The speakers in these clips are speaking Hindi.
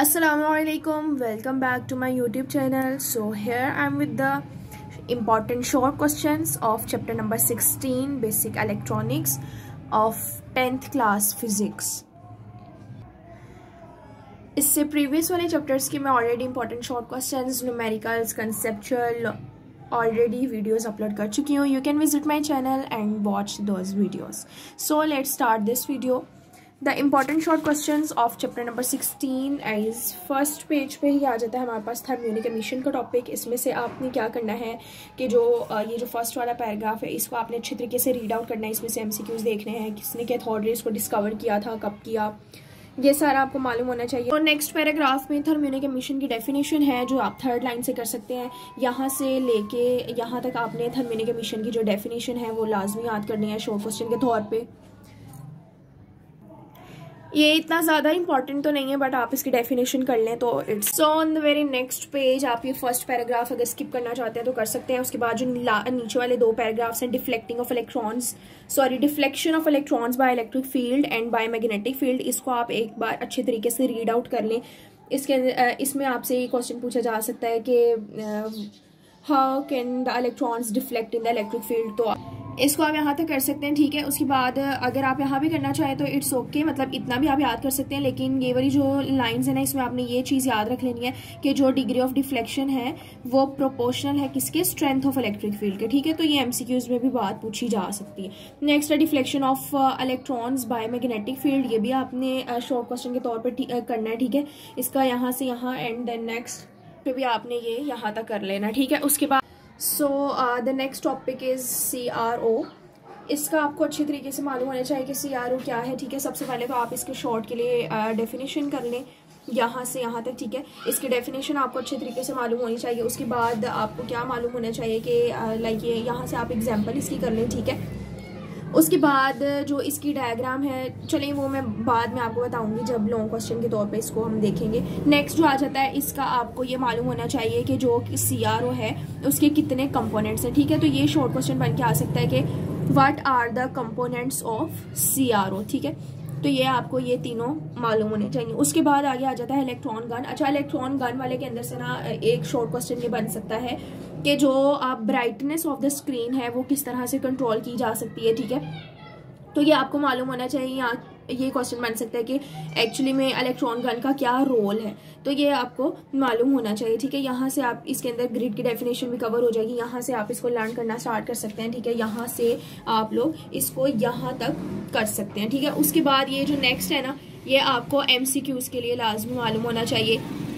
Assalamualaikum, welcome back to my YouTube channel. So here I am with the important short questions of chapter number 16 basic electronics of 10th class physics. इससे प्रीवियस वाले चैप्टर्स की मैं already important short questions, numericals, conceptual already videos upload कर चुकी हूँ. You can visit my channel and watch those videos. So let's start this video. The important short questions of chapter number 16 is first page पे ही आ जाता है हमारे पास थर्मोनिक एमिशन का टॉपिक. इसमें से आपने क्या करना है कि ये जो फर्स्ट वाला पैराग्राफ है इसको आपने अच्छे तरीके से रीड आउट करना है. इसमें से एमसीक्यूज देखने हैं, किसने कैथोड रेज को डिस्कवर किया था, कब किया, ये सारा आपको मालूम होना चाहिए. और नेक्स्ट पैराग्राफ में थर्मोनिक एमिशन की डेफिनेशन है जो आप थर्ड लाइन से कर सकते हैं. यहाँ से लेके यहाँ तक आपने थर्मोनिक एमिशन की जो डेफिनेशन है वो लाजमी याद करनी है शॉर्ट क्वेश्चन के तौर पे. ये इतना ज़्यादा इंपॉर्टेंट तो नहीं है बट आप इसकी डेफिनेशन कर लें तो it's. So on the very next page आप ये फर्स्ट पैराग्राफ अगर स्किप करना चाहते हैं तो कर सकते हैं. उसके बाद जो नीचे वाले दो पैराग्राफ्स हैं deflecting of electrons deflection of electrons by electric field and by magnetic field, इसको आप एक बार अच्छे तरीके से रीड आउट कर लें. इसमें आपसे ये क्वेश्चन पूछा जा सकता है कि how can the electrons deflect in the electric field, तो इसको आप यहाँ तक कर सकते हैं. ठीक है, उसके बाद अगर आप यहाँ भी करना चाहें तो इट्स ओके, मतलब इतना भी आप याद कर सकते हैं. लेकिन ये वाली जो लाइंस है ना इसमें आपने ये चीज़ याद रख लेनी है कि जो डिग्री ऑफ डिफ्लेक्शन है वो प्रोपोर्शनल है किसके, स्ट्रेंथ ऑफ इलेक्ट्रिक फील्ड के. ठीक है, तो ये एमसीक्यूज में भी बात पूछी जा सकती है. नेक्स्ट है deflection of electrons by magnetic field. ये भी आपने शॉर्ट क्वेश्चन के तौर पर करना है. ठीक है, इसका यहाँ से यहाँ एंड देन नेक्स्ट पे भी आपने ये यहाँ तक कर लेना. ठीक है, उसके बाद so the next topic is CRO. इसका आपको अच्छी तरीके से मालूम होना चाहिए कि CRO क्या है. ठीक है, सबसे पहले तो आप इसके शॉर्ट के लिए डेफिनेशन कर लें यहाँ से यहाँ तक. ठीक है, इसकी डेफिनेशन आपको अच्छे तरीके से मालूम होनी चाहिए. उसके बाद आपको क्या मालूम होना चाहिए कि लाइक ये यहाँ से आप एग्जाम्पल इसकी कर लें. ठीक है, उसके बाद जो इसकी डायग्राम है चलिए वो मैं बाद में आपको बताऊंगी जब लॉन्ग क्वेश्चन के तौर पे इसको हम देखेंगे. नेक्स्ट जो आ जाता है इसका आपको ये मालूम होना चाहिए कि जो CRO है उसके कितने कंपोनेंट्स हैं. ठीक है, तो ये शॉर्ट क्वेश्चन बन के आ सकता है कि what are the components of CRO. ठीक है, तो ये आपको ये तीनों मालूम होने चाहिए. उसके बाद आगे आ जाता है इलेक्ट्रॉन गन. अच्छा, इलेक्ट्रॉन गन वाले के अंदर से ना एक शॉर्ट क्वेश्चन ये बन सकता है कि जो आप ब्राइटनेस ऑफ द स्क्रीन है वो किस तरह से कंट्रोल की जा सकती है. ठीक है, तो ये आपको मालूम होना चाहिए. यहाँ ये क्वेश्चन बन सकता है कि एक्चुअली में इलेक्ट्रॉन गन का क्या रोल है, तो ये आपको मालूम होना चाहिए. ठीक है, यहाँ से आप इसके अंदर ग्रिड की डेफिनेशन भी कवर हो जाएगी. यहाँ से आप इसको लर्न करना स्टार्ट कर सकते हैं. ठीक है, यहाँ से आप लोग इसको यहाँ तक कर सकते हैं. ठीक है, उसके बाद ये जो नेक्स्ट है ना ये आपको MCQs के लिए लाजमी मालूम होना चाहिए.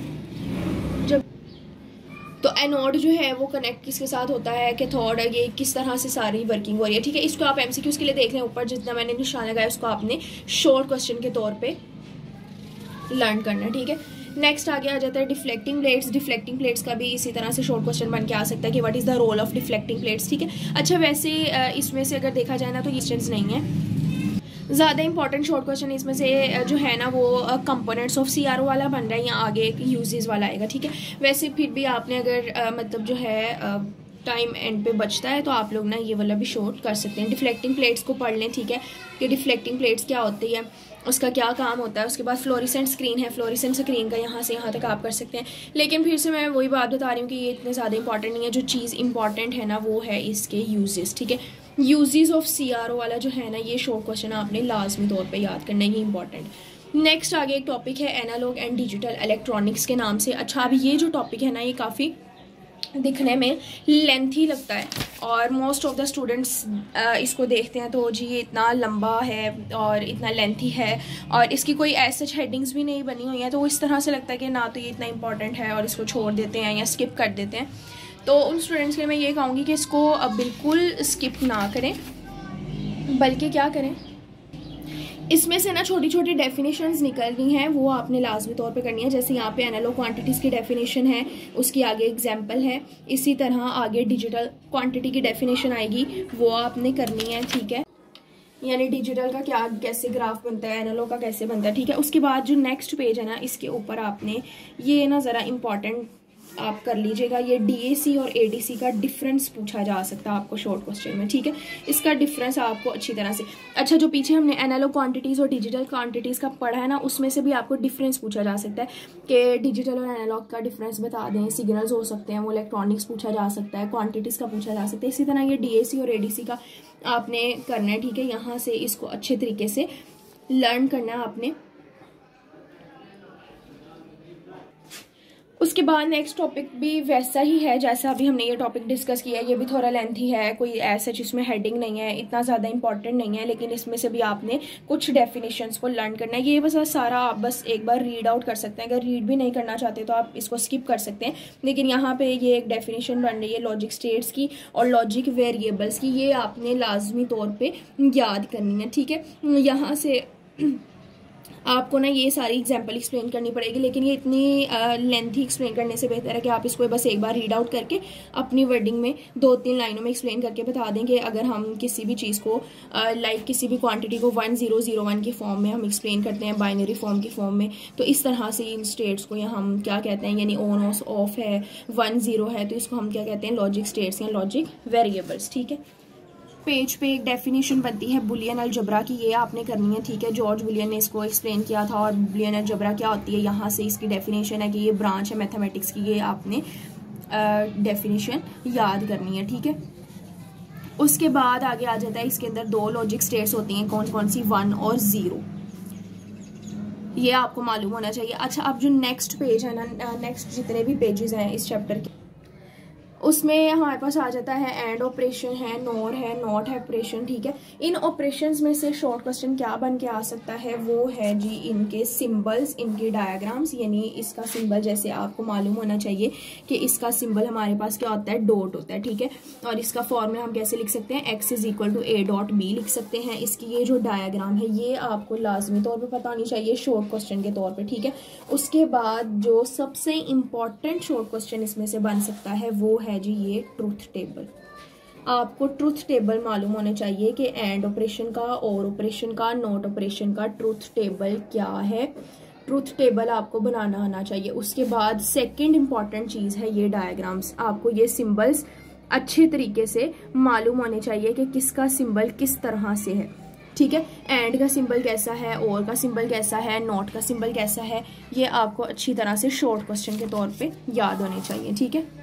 तो एनोड जो है वो कनेक्ट किसके साथ होता है, कैथोड, ये किस तरह से सारी वर्किंग हो रही है. ठीक है, इसको आप MCQs के लिए देख लें. ऊपर जितना मैंने निशान लगाया उसको आपने शॉर्ट क्वेश्चन के तौर पे लर्न करना है. ठीक है, नेक्स्ट आगे आ जाता है डिफ्लेक्टिंग प्लेट्स. डिफ्लेक्टिंग प्लेट्स का भी इसी तरह से शॉर्ट क्वेश्चन बन के आ सकता है कि what is the role of deflecting plates. ठीक है, अच्छा वैसे इसमें से अगर देखा जाए ना तो डिस्टेंस नहीं है. ज़्यादा इंपॉर्टेंट शॉर्ट क्वेश्चन इसमें से जो है ना वो कंपोनेंट्स ऑफ CRO वाला बन रहा है. यहाँ आगे एक यूजेस वाला आएगा. ठीक है, वैसे फिर भी आपने अगर मतलब जो है टाइम एंड पे बचता है तो आप लोग ना ये वाला भी शॉर्ट कर सकते हैं. डिफ्लेक्टिंग प्लेट्स को पढ़ लें. ठीक है, कि डिफ्लेक्टिंग प्लेट्स क्या होती है, उसका क्या काम होता है. उसके बाद फ्लोरेसेंट स्क्रीन है, फ्लोरेसेंट स्क्रीन का यहाँ से यहाँ तक आप कर सकते हैं. लेकिन फिर से मैं वही बात बता रही हूँ कि ये इतने ज़्यादा इंपॉर्टेंट नहीं है. जो चीज़ इंपॉर्टेंट है ना वो है इसके यूजेस. ठीक है, यूजेस ऑफ CRO वाला जो है ना ये शॉर्ट क्वेश्चन आपने लाजमी तौर पे याद करना है, इंपॉर्टेंट. नेक्स्ट आगे एक टॉपिक है एनालॉग एंड डिजिटल इलेक्ट्रॉनिक्स के नाम से. अच्छा, अभी ये जो टॉपिक है ना ये काफ़ी दिखने में लेंथी लगता है और मोस्ट ऑफ द स्टूडेंट्स इसको देखते हैं तो जी ये इतना लंबा है और इतना लेंथी है और इसकी कोई ऐसे हेडिंग्स भी नहीं बनी हुई हैं, तो इस तरह से लगता है कि ना तो ये इतना इंपॉर्टेंट है और इसको छोड़ देते हैं या स्किप कर देते हैं. तो उन स्टूडेंट्स के लिए मैं ये कहूँगी कि इसको अब बिल्कुल स्किप ना करें, बल्कि क्या करें, इसमें से ना छोटी छोटी डेफिनेशंस निकलनी है वो आपने लाजमी तौर पे करनी है. जैसे यहाँ पे एनालॉग क्वांटिटीज़ की डेफिनेशन है, उसकी आगे एग्जांपल है. इसी तरह आगे डिजिटल क्वांटिटी की डेफिनेशन आएगी, वो आपने करनी है. ठीक है, यानी डिजिटल का क्या कैसे ग्राफ बनता है, एनालॉग का कैसे बनता है. ठीक है, उसके बाद जो नेक्स्ट पेज है ना इसके ऊपर आपने ये ना ज़रा इम्पॉर्टेंट आप कर लीजिएगा। ये DAC और ADC का डिफरेंस पूछा जा सकता है आपको शॉर्ट क्वेश्चन में, ठीक है। इसका डिफरेंस आपको अच्छी तरह से, अच्छा जो पीछे हमने एनालॉग क्वांटिटीज़ और डिजिटल क्वांटिटीज़ का पढ़ा है ना, उसमें से भी आपको डिफरेंस पूछा जा सकता है कि डिजिटल और एनालॉग का डिफरेंस बता दें। सिग्नल्स हो सकते हैं, वो इलेक्ट्रॉनिक्स पूछा जा सकता है, क्वांटिटीज़ का पूछा जा सकता है। इसी तरह ये DAC और ADC का आपने करना है, ठीक है। यहाँ से इसको अच्छे तरीके से लर्न करना है आपने। उसके बाद नेक्स्ट टॉपिक भी वैसा ही है जैसा अभी हमने ये टॉपिक डिस्कस किया है। ये भी थोड़ा लेंथी है, कोई ऐसा जिसमें हेडिंग नहीं है, इतना ज़्यादा इंपॉर्टेंट नहीं है, लेकिन इसमें से भी आपने कुछ डेफिनेशंस को लर्न करना है। ये बस सारा आप बस एक बार रीड आउट कर सकते हैं। अगर रीड भी नहीं करना चाहते तो आप इसको स्किप कर सकते हैं, लेकिन यहाँ पे ये एक डेफिनेशन बन रही है लॉजिक स्टेट्स की और लॉजिक वेरिएबल्स की। ये आपने लाजमी तौर पर याद करनी है, ठीक है। यहाँ से आपको ना ये सारी एग्जाम्पल एक्सप्लेन करनी पड़ेगी, लेकिन ये इतनी लेंथी एक्सप्लेन करने से बेहतर है कि आप इसको बस एक बार रीड आउट करके अपनी वर्डिंग में 2-3 लाइनों में एक्सप्लेन करके बता दें कि अगर हम किसी भी चीज़ को लाइक किसी भी क्वांटिटी को 1001 की फॉर्म में हम एक्सप्लेन करते हैं, बाइनरी फॉर्म की फॉर्म में, तो इस तरह से इन स्टेट्स को यहाँ हम क्या कहते हैं, यानी ऑन ऑफ है, 1-0 है, तो इसको हम क्या कहते हैं, लॉजिक स्टेट्स या लॉजिक वेरिएबल्स, ठीक है। पेज पे एक डेफिनेशन बनती है बुलियन अलजबरा की, ये आपने करनी है, ठीक है। जॉर्ज बुलियन ने इसको एक्सप्लेन किया था। और बुलियन अलजबरा क्या होती है, यहाँ से इसकी डेफिनेशन है कि ये ब्रांच है मैथमेटिक्स की, ये आपने डेफिनेशन याद करनी है, ठीक है। उसके बाद आगे आ जाता है, इसके अंदर 2 लॉजिक स्टेट्स होती हैं, कौन कौन सी, 1 और 0, ये आपको मालूम होना चाहिए। अच्छा, अब जो नेक्स्ट पेज है ना, नेक्स्ट जितने भी पेजेस हैं इस चैप्टर के, उसमें हमारे पास आ जाता है एंड ऑपरेशन है, नॉर है, नॉट है ऑपरेशन, ठीक है। इन ऑपरेशंस में से शॉर्ट क्वेश्चन क्या बन के आ सकता है, वो है जी इनके सिंबल्स, इनके डायग्राम्स। यानी इसका सिंबल, जैसे आपको मालूम होना चाहिए कि इसका सिंबल हमारे पास क्या होता है, डॉट होता है, ठीक है। और इसका फॉर्मूला हम कैसे लिख सकते हैं, x = a.b लिख सकते हैं। इसकी ये जो डायग्राम है ये आपको लाजमी तौर पर पता होनी चाहिए शॉर्ट क्वेश्चन के तौर पर, ठीक है। उसके बाद जो सबसे इम्पॉर्टेंट शॉर्ट क्वेश्चन इसमें से बन सकता है वो है जी ये ट्रूथ टेबल। आपको ट्रूथ टेबल मालूम होने चाहिए कि एंड ऑपरेशन का, और ऑपरेशन का, नॉट ऑपरेशन का ट्रूथ टेबल क्या है। ट्रूथ टेबल आपको बनाना आना चाहिए। उसके बाद सेकंड इंपॉर्टेंट चीज है ये डायग्राम्स। आपको ये सिंबल्स अच्छे तरीके से मालूम होने चाहिए कि किसका सिंबल किस तरह से है, ठीक है। एंड का सिंबल कैसा है, और का सिंबल कैसा है, नॉट का सिंबल कैसा है, ये आपको अच्छी तरह से शॉर्ट क्वेश्चन के तौर पे याद होने चाहिए, ठीक है।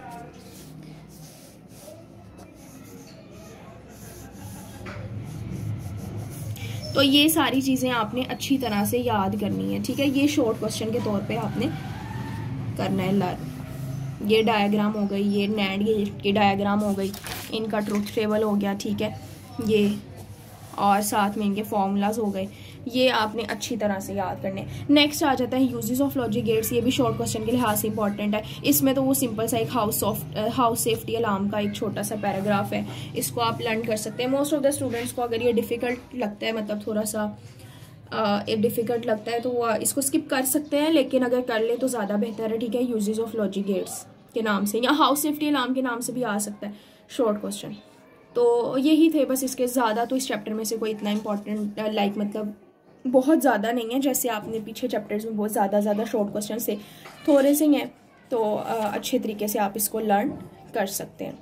तो ये सारी चीज़ें आपने अच्छी तरह से याद करनी है, ठीक है। ये शॉर्ट क्वेश्चन के तौर पे आपने करना है लर्न। ये डायग्राम हो गई, ये नैंड गेट की डायग्राम हो गई, इनका ट्रूथ टेबल हो गया, ठीक है। ये और साथ में इनके फॉर्मूलाज हो गए, ये आपने अच्छी तरह से याद करने। नेक्स्ट आ जाता है यूजेस ऑफ लॉजिक गेट्स। ये भी शॉर्ट क्वेश्चन के लिहाज से इंपॉर्टेंट है। इसमें तो वो सिंपल सा एक हाउस सेफ्टी अलार्म का एक छोटा सा पैराग्राफ है, इसको आप लर्न कर सकते हैं। मोस्ट ऑफ द स्टूडेंट्स को अगर ये डिफिकल्ट लगता है, मतलब थोड़ा सा डिफिकल्ट लगता है, तो वो इसको स्किप कर सकते हैं, लेकिन अगर कर ले तो ज़्यादा बेहतर है, ठीक है। यूजेस ऑफ लॉजिक गेट्स के नाम से या हाउस सेफ्टी अलार्म के नाम से भी आ सकता है शॉर्ट क्वेश्चन। तो यही थे बस, इसके ज़्यादा तो इस चैप्टर में से कोई इतना इंपॉर्टेंट मतलब बहुत ज़्यादा नहीं है, जैसे आपने पीछे चैप्टर्स में बहुत ज़्यादा शॉर्ट क्वेश्चन से थोड़े से हैं, तो अच्छे तरीके से आप इसको लर्न कर सकते हैं।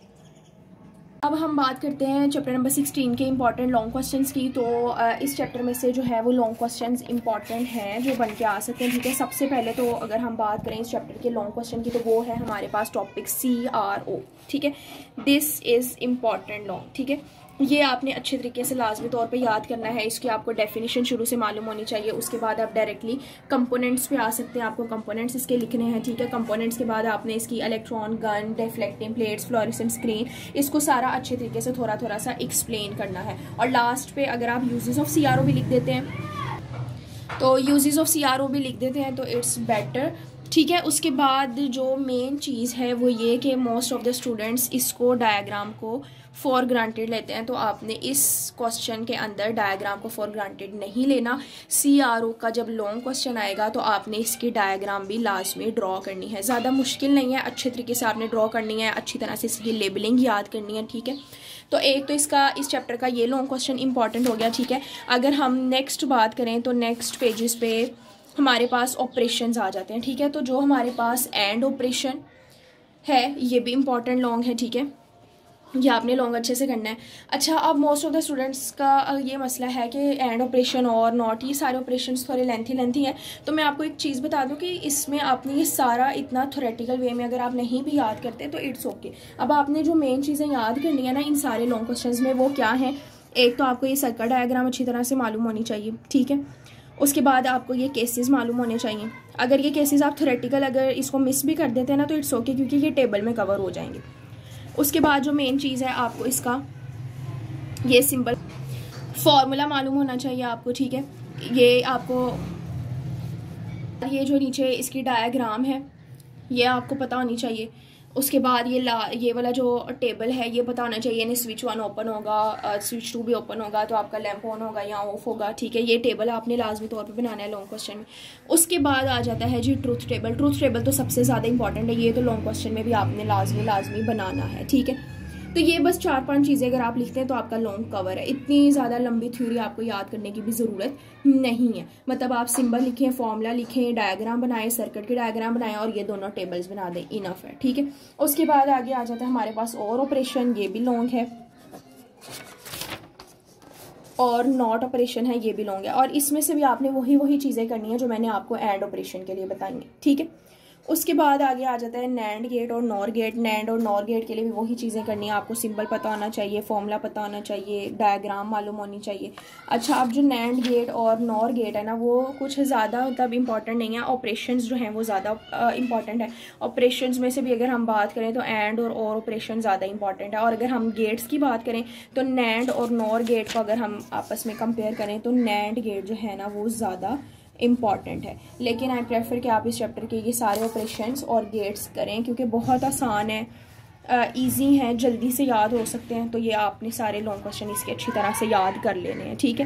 अब हम बात करते हैं चैप्टर नंबर 16 के इंपॉर्टेंट लॉन्ग क्वेश्चंस की। तो इस चैप्टर में से जो है वो लॉन्ग क्वेश्चंस इंपॉर्टेंट हैं जो बन के आ सकते हैं, ठीक है। सबसे पहले तो अगर हम बात करें इस चैप्टर के लॉन्ग क्वेश्चन की, तो वो है हमारे पास टॉपिक CRO, ठीक है। दिस इज़ इम्पॉर्टेंट लॉन्ग, ठीक है। ये आपने अच्छे तरीके से लाजमी तौर पे याद करना है। इसकी आपको डेफिनेशन शुरू से मालूम होनी चाहिए। उसके बाद आप डायरेक्टली कंपोनेंट्स पे आ सकते हैं, आपको कंपोनेंट्स इसके लिखने हैं, ठीक है। कंपोनेंट्स के बाद आपने इसकी electron gun, deflecting plates, fluorescent screen, इसको सारा अच्छे तरीके से थोड़ा सा एक्सप्लेन करना है। और लास्ट पे अगर आप यूजेस ऑफ CRO भी लिख देते हैं, तो यूजेस ऑफ CRO भी लिख देते हैं तो इट्स बेटर, ठीक है। उसके बाद जो मेन चीज़ है वो ये कि मोस्ट ऑफ द स्टूडेंट्स इसको डायग्राम को फॉर ग्रांटेड लेते हैं, तो आपने इस क्वेश्चन के अंदर डायग्राम को फॉर ग्रांटेड नहीं लेना। CRO का जब लॉन्ग क्वेश्चन आएगा तो आपने इसकी डायग्राम भी लास्ट में ड्रॉ करनी है। ज़्यादा मुश्किल नहीं है, अच्छे तरीके से आपने ड्रॉ करनी है, अच्छी तरह से इसकी लेबलिंग याद करनी है, ठीक है। तो एक तो इस चैप्टर का ये लॉन्ग क्वेश्चन इंपॉर्टेंट हो गया, ठीक है। अगर हम नेक्स्ट बात करें तो नेक्स्ट पेजेस पे हमारे पास ऑपरेशंस आ जाते हैं, ठीक है। तो जो हमारे पास एंड ऑपरेशन है ये भी इम्पॉर्टेंट लॉन्ग है, ठीक है, ये आपने लॉन्ग अच्छे से करना है। अच्छा, अब मोस्ट ऑफ द स्टूडेंट्स का ये मसला है कि एंड ऑपरेशन और नॉट, ये सारे ऑपरेशंस थोड़े लेंथी हैं। तो मैं आपको एक चीज़ बता दूं कि इसमें आपने ये सारा इतना थ्योरेटिकल वे में अगर आप नहीं भी याद करते तो इट्स ओके। अब आपने जो मेन चीज़ें याद करनी है ना इन सारे लॉन्ग क्वेश्चन में, वो क्या है? एक तो आपको ये सर्कल डायग्राम अच्छी तरह से मालूम होनी चाहिए, ठीक है। उसके बाद आपको ये केसेस मालूम होने चाहिए। अगर ये केसेस आप थ्योरेटिकल अगर इसको मिस भी कर देते हैं ना तो इट्स ओके, क्योंकि ये टेबल में कवर हो जाएंगे। उसके बाद जो मेन चीज़ है आपको इसका ये सिंपल फॉर्मूला मालूम होना चाहिए आपको, ठीक है। ये आपको ये जो नीचे इसकी डायग्राम है ये आपको पता होनी चाहिए। उसके बाद ये वाला जो टेबल है ये पता होना चाहिए, यानी स्विच 1 ओपन होगा, स्विच 2 भी ओपन होगा तो आपका लैंप ऑन होगा या ऑफ होगा, ठीक है। ये टेबल आपने लाजमी तौर पे बनाना है लॉन्ग क्वेश्चन में। उसके बाद आ जाता है जी ट्रूथ टेबल। ट्रूथ टेबल तो सबसे ज़्यादा इंपॉर्टेंट है, ये तो लॉन्ग क्वेश्चन में भी आपने लाजमी बनाना है, ठीक है। तो ये बस 4-5 चीज़ें अगर आप लिखते हैं तो आपका लॉन्ग कवर है। इतनी ज़्यादा लंबी थ्योरी आपको याद करने की भी ज़रूरत नहीं है। मतलब आप सिंबल लिखें, फॉर्मूला लिखें, डायग्राम बनाएं, सर्किट के डायग्राम बनाएं और ये दोनों टेबल्स बना दें, इनफ है, ठीक है। उसके बाद आगे आ जाता है हमारे पास और ऑपरेशन, ये भी लॉन्ग है, और नॉट ऑपरेशन है, ये भी लॉन्ग है। और इसमें से भी आपने वही चीज़ें करनी है जो मैंने आपको एंड ऑपरेशन के लिए बताई है, ठीक है। उसके बाद आगे आ जाता है नैंड गेट और नॉर गेट। नैंड और नॉर गेट के लिए भी वही चीज़ें करनी है, आपको सिंबल पता होना चाहिए, फॉर्मूला पता होना चाहिए, डायग्राम मालूम होनी चाहिए। अच्छा, अब जो नैंड गेट और नॉर गेट है ना वो कुछ ज़्यादा मतलब इंपॉर्टेंट नहीं है, ऑपरेशंस जो हैं वो ज़्यादा इंपॉर्टेंट है। ऑपरेशंस में से भी अगर हम बात करें तो एंड और ऑपरेशन ज़्यादा इंपॉर्टेंट है। और अगर हम गेट्स की बात करें तो नैंड और नॉर गेट को अगर हम आपस में कंपेयर करें तो नैंड गेट जो है ना वो ज़्यादा इम्पॉर्टेंट है। लेकिन आई प्रेफर कि आप इस चैप्टर के ये सारे ऑपरेशंस और गेट्स करें क्योंकि बहुत आसान है, इजी है, जल्दी से याद हो सकते हैं। तो ये आपने सारे लॉन्ग क्वेश्चन इसके अच्छी तरह से याद कर लेने हैं, ठीक है।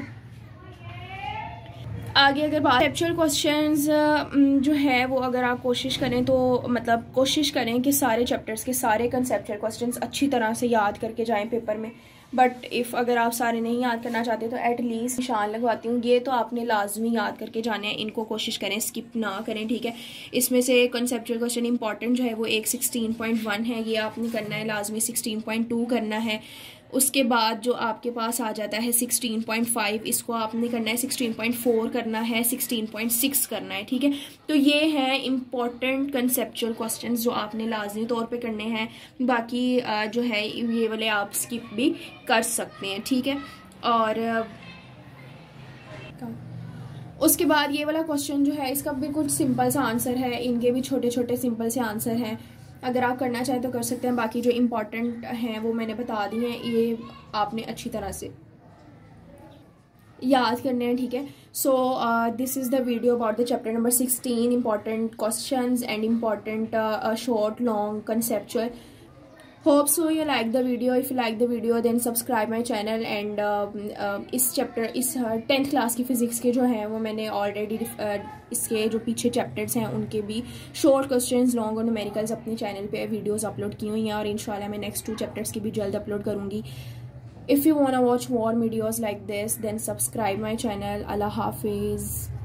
आगे अगर बात कंसेप्चुअल क्वेश्चंस जो है वो अगर आप कोशिश करें तो मतलब कोशिश करें कि सारे चैप्टर्स के सारे कंसेप्चुअल क्वेश्चंस अच्छी तरह से याद करके जाएं पेपर में। बट इफ़ अगर आप सारे नहीं याद करना चाहते तो एटलीस्ट निशान लगवाती हूँ, ये तो आपने लाजमी याद करके जाने हैं, इनको कोशिश करें स्किप ना करें, ठीक है। इसमें से कंसेप्चुअल क्वेश्चन इंपॉर्टेंट जो है वो एक 16.1 है, ये आपने करना है लाजमी, 16.2 करना है। उसके बाद जो आपके पास आ जाता है 16.5, इसको आपने करना है, 16.4 करना है, 16.6 करना है, ठीक है। तो ये हैं इम्पॉर्टेंट कंसेप्चुअल क्वेश्चंस जो आपने लाजमी तौर पे करने हैं। बाकी जो है ये वाले आप स्किप भी कर सकते हैं, ठीक है। और उसके बाद ये वाला क्वेश्चन जो है इसका बिल्कुल सिंपल सा आंसर है, इनके भी छोटे छोटे सिंपल से आंसर हैं, अगर आप करना चाहें तो कर सकते हैं। बाकी जो इम्पॉर्टेंट हैं वो मैंने बता दी हैं, ये आपने अच्छी तरह से याद करने हैं, ठीक है। So this is the video about the chapter number 16 important questions and important short long conceptual. Hope so you like the video. If you like the video then subscribe my channel. And इस चैप्टर इस 10th क्लास की फ़िज़िक्स के जो हैं वो मैंने ऑलरेडी इसके जो पीछे चैप्टर्स हैं उनके भी शॉर्ट क्वेश्चंस, लॉन्ग और न्यूमेरिकल्स अपने चैनल पे वीडियोस अपलोड की हुई हैं और इंशाल्लाह मैं नेक्स्ट 2 चैप्टर्स की भी जल्द अपलोड करूँगी। If you want to watch more videos like this then subscribe my channel. अल्लाह हाफिज़।